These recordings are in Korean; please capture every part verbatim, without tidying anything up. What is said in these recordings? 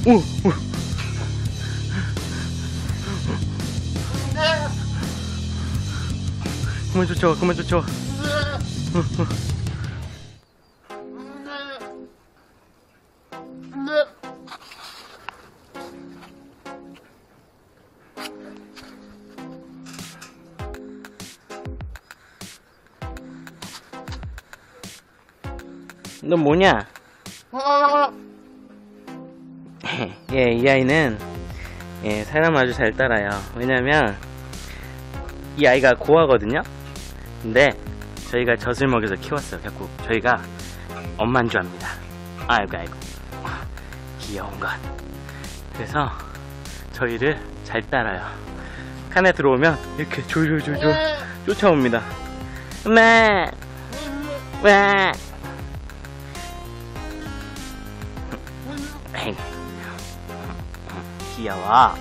오, 오. 그만 쫓아와, 그만 쫓아와. 너 뭐냐? 예, 이 아이는 예, 사람 아주 잘 따라요. 왜냐면 이 아이가 고아거든요. 근데 저희가 젖을 먹여서 키웠어요. 자꾸 저희가 엄만 줄 압니다. 아이고 아이고 귀여운 것. 그래서 저희를 잘 따라요. 칸에 들어오면 이렇게 졸졸졸졸 쫓아옵니다. 엄마 와 귀여워.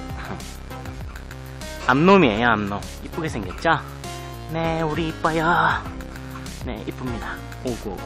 암놈이에요, 암놈. 이쁘게 생겼죠? 네, 우리 이뻐요. 네, 이쁩니다. 오구 오구.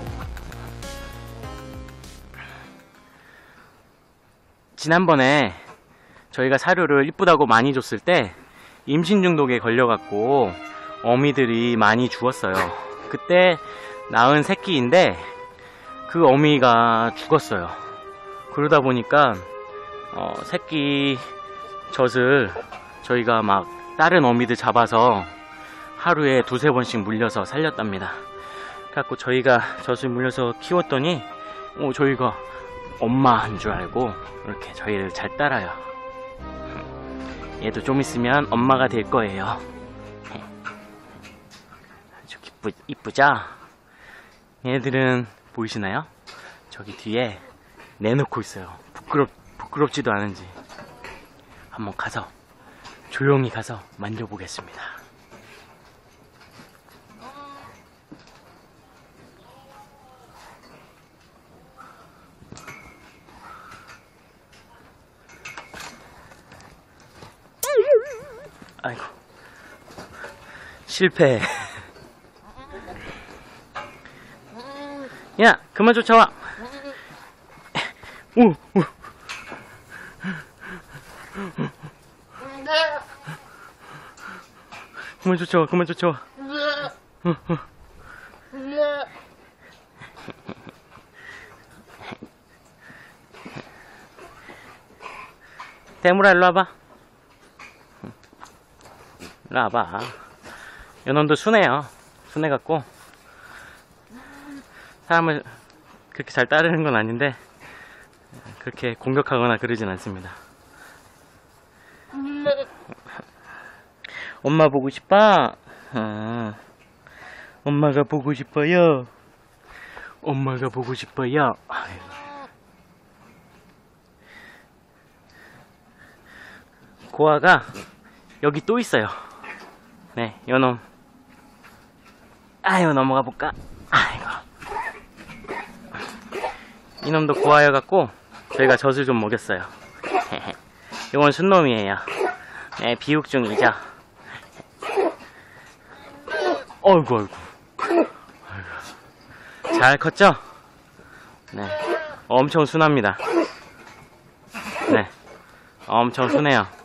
지난번에 저희가 사료를 이쁘다고 많이 줬을 때 임신 중독에 걸려갖고 어미들이 많이 죽었어요. 그때 낳은 새끼인데 그 어미가 죽었어요. 그러다 보니까 어, 새끼 젖을 저희가 막 다른 어미들 잡아서 하루에 두세 번씩 물려서 살렸답니다. 그래갖고 저희가 젖을 물려서 키웠더니 어, 저희가 엄마 한 줄 알고 이렇게 저희를 잘 따라요. 얘도 좀 있으면 엄마가 될 거예요. 아주 이쁘, 이쁘죠? 얘들은 보이시나요? 저기 뒤에 내놓고 있어요. 부끄럽, 부끄럽지도 않은지. 한번 가서 조용히 가서 만져보겠습니다. 아이고 실패. 야 그만 쫓아와. 오, 오. 그만 쫓아와, 그만 쫓아와. 대물아, 일로 와봐. 일로 와봐. 요놈도 순해요. 순해갖고 사람을 그렇게 잘 따르는 건 아닌데 그렇게 공격하거나 그러진 않습니다. 엄마 보고 싶어? 아, 엄마가 보고 싶어요. 엄마가 보고 싶어요. 고아가 여기 또 있어요. 네, 요놈. 아유, 넘어가 볼까? 아이고. 이놈도 고아여갖고 저희가 젖을 좀 먹였어요. 이건 순놈이에요. 네, 비육 중이죠. 어이구, 어이구. 어이구. 잘 컸죠? 네, 엄청 순합니다. 네, 엄청 순해요.